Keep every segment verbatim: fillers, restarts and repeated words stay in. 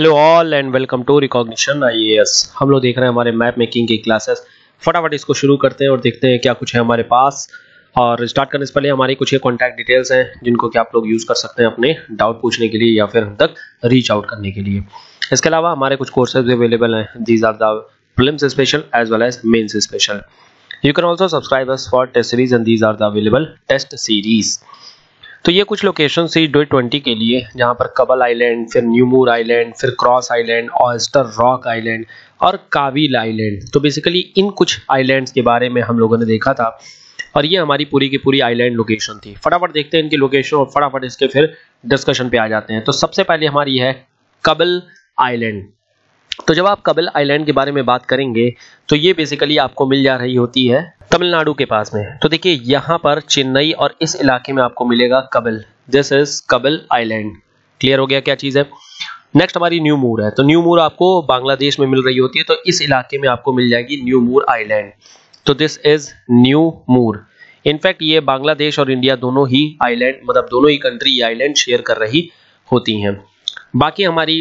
Hello all and welcome to recognition IAS. हम लोग देख रहे हैं हमारे मैप मेकिंग की क्लासेस। फटाफट इसको शुरू करते हैं और देखते हैं क्या कुछ है हमारे पास। और स्टार्ट करने से पहले हमारी कुछ ये कॉन्टैक्ट डिटेल्स हैं जिनको कि आप लोग यूज़ कर सकते हैं अपने डाउट पूछने के लिए या फिर हम तक रीच आउट करने के लिए। इसके अलावा हमारे कुछ कोर्सेज अवेलेबल हैं। These are the prelims special as well as mains special. You can also subscribe us for test series and these are the available test series. तो ये कुछ लोकेशन थी डे ट्वेंटी के लिए, जहाँ पर कबल आइलैंड, फिर न्यूमूर आइलैंड, फिर cross island, oyster rock island और काविल आइलैंड। तो बेसिकली इन कुछ आइलैंड्स के बारे में हम लोगों ने देखा था और ये हमारी पूरी की पूरी आइलैंड लोकेशन थी। फटाफट देखते हैं इनकी लोकेशन और फटाफट इसके फिर डिस्कशन पे आ जाते हैं। तो सबसे पहले हमारी है कबल आइलैंड। तो जब आप कबल आइलैंड के बारे में बात करेंगे तो ये बेसिकली आपको मिल जा रही होती है तमिलनाडु के पास में। तो देखिए यहाँ पर चेन्नई और इस इलाके में आपको मिलेगा कबल। दिस इज कबल आइलैंड। क्लियर हो गया क्या चीज़ है। नेक्स्ट हमारी न्यूमूर है। तो न्यूमूर आपको बांग्लादेश में मिल रही होती है, तो इस इलाके में आपको मिल जाएगी न्यूमूर आइलैंड। तो दिस इज न्यूमूर। इनफैक्ट ये बांग्लादेश और इंडिया दोनों ही आइलैंड, मतलब दोनों ही कंट्री ये आइलैंड शेयर कर रही होती हैं। बाकी हमारी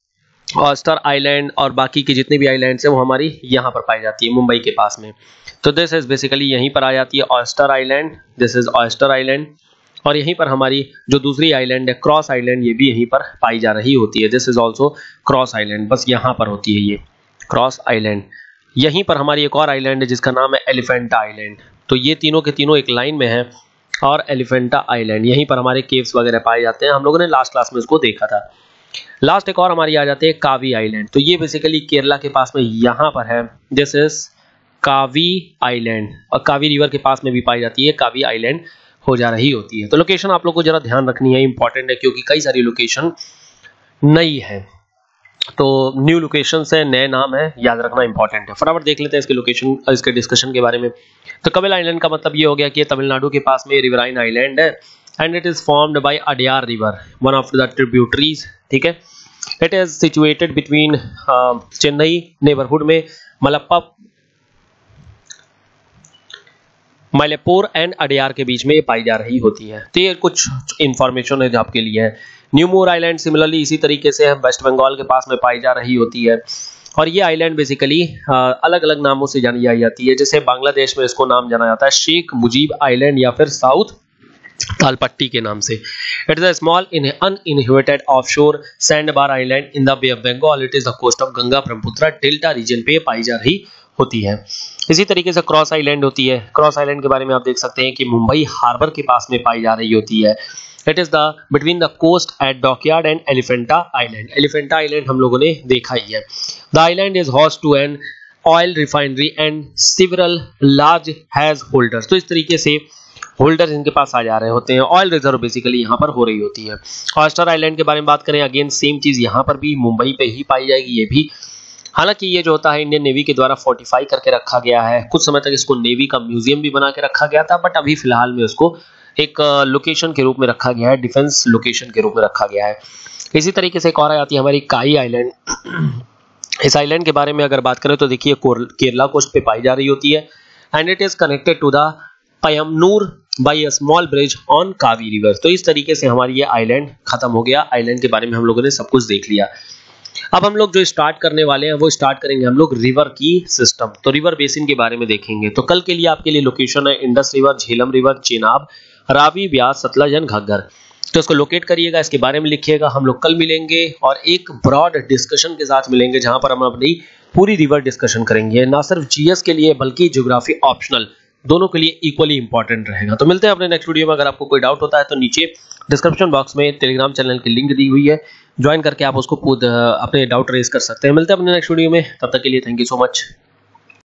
ऑयस्टर आइलैंड और बाकी की जितनी भी आइलैंड्स हैं वो हमारी यहाँ पर पाई जाती है मुंबई के पास में। तो दिस इज बेसिकली यहीं पर आ जाती है oyster island. This is oyster island. और यहीं पर हमारी जो दूसरी आइलैंड है क्रॉस आइलैंड, ये भी यहीं पर पाई जा रही होती है। This is also cross island. बस यहाँ पर होती है ये क्रॉस आइलैंड। यहीं पर हमारी एक और आइलैंड है जिसका नाम है एलिफेंटा आइलैंड। तो ये तीनों के तीनों एक लाइन में है। और एलिफेंटा आइलैंड, यहीं पर हमारे केव्स वगैरह पाए जाते हैं। हम लोगों ने लास्ट क्लास में इसको देखा था। लास्ट एक और हमारी आ जाती है कावी आइलैंड। तो ये बेसिकली केरला के पास में यहाँ पर है। This is Kavvayi island. और कावी रिवर के पास में भी पाई जाती है, कावी आइलैंड हो जा रही होती है। तो लोकेशन आप लोग को जरा ध्यान रखनी है, इंपॉर्टेंट है, क्योंकि कई सारी लोकेशन नई है। तो न्यू लोकेशन है, नए नाम है, याद रखना इंपॉर्टेंट है। फटाफट देख लेते हैं इसके लोकेशन, इसके डिस्कशन के बारे में। तो कबल आइलैंड का मतलब ये हो गया कि तमिलनाडु के पास में रिवराइन आइलैंड है and it is formed by Adyar river, one of the tributaries. ठीक है, it is situated between Chennai neighbourhood में मलप्पा मलप्पुर एंड अडयार के बीच में पाई जा रही होती है। तो ये कुछ इंफॉर्मेशन है जो आपके लिए है। न्यूमूर आइलैंड सिमिलरली इसी तरीके से वेस्ट बंगाल के पास में पाई जा रही होती है। और ये आइलैंड बेसिकली अलग अलग नामों से जानी जाती है। जैसे बांग्लादेश में इसको नाम जाना जाता है शेख मुजीब आइलैंड या फिर साउथ तालपट्टी के नाम से। It is a small in uninhabited offshore sandbar island in the bay of Bengal. It is the coast of Ganga Brahmaputra delta region पे पाई जा रही होती है। इसी तरीके से क्रॉस आइलैंड होती है। क्रॉस आइलैंड के बारे में आप देख सकते हैं कि मुंबई हार्बर के पास में पाई जा रही होती है। It is the between the coast at dockyard and Elephanta island. Elephanta island हम लोगों ने देखा ही है। The island is host to an oil refinery and several large has holders. तो इस तरीके से होल्डर्स इनके पास आ जा रहे होते हैं। ऑयल रिजर्व बेसिकली यहाँ पर हो रही होती है। ऑयस्टर आइलैंड के बारे में बात करें, अगेन सेम चीज यहाँ पर भी मुंबई पे ही पाई जाएगी ये भी। हालांकि ये जो होता है इंडियन नेवी के द्वारा फोर्टिफाई करके रखा गया है। कुछ समय तक इसको नेवी का म्यूजियम भी बना के रखा गया था, बट अभी फिलहाल में उसको एक लोकेशन के रूप में रखा गया है, डिफेंस लोकेशन के रूप में रखा गया है। इसी तरीके से एक और आती है हमारी काई आइलैंड। इस आइलैंड के बारे में अगर बात करें तो देखिए केरला कोस्ट पे पाई जा रही होती है and it is connected to the Payyanur by a small bridge on Kavvayi river. तो इस तरीके से हमारी ये आइलैंड खत्म हो गया। आइलैंड के बारे में हम लोगों ने सब कुछ देख लिया। अब हम लोग जो स्टार्ट करने वाले हैं वो स्टार्ट करेंगे हम लोग रिवर की सिस्टम। तो रिवर बेसिन के बारे में देखेंगे। तो कल के लिए आपके लिए लोकेशन है Indus river, Jhelum river, Chenab, Ravi, Beas, Sutlej and Ghaggar. तो इसको लोकेट करिएगा, इसके बारे में लिखिएगा। हम लोग कल मिलेंगे और एक ब्रॉड डिस्कशन के साथ मिलेंगे जहां पर हम अपनी पूरी रिवर डिस्कशन करेंगे। ना सिर्फ जीएस के लिए बल्कि ज्योग्राफी ऑप्शनल दोनों के लिए इक्वली इंपॉर्टेंट रहेगा। तो मिलते हैं अपने नेक्स्ट वीडियो में। अगर आपको कोई डाउट होता है तो नीचे डिस्क्रिप्शन बॉक्स में टेलीग्राम चैनल की लिंक दी हुई है, ज्वाइन करके आप उसको खुद अपने डाउट रेज कर सकते हैं। मिलते हैं अपने नेक्स्ट वीडियो में, तब तक के लिए थैंक यू सो मच।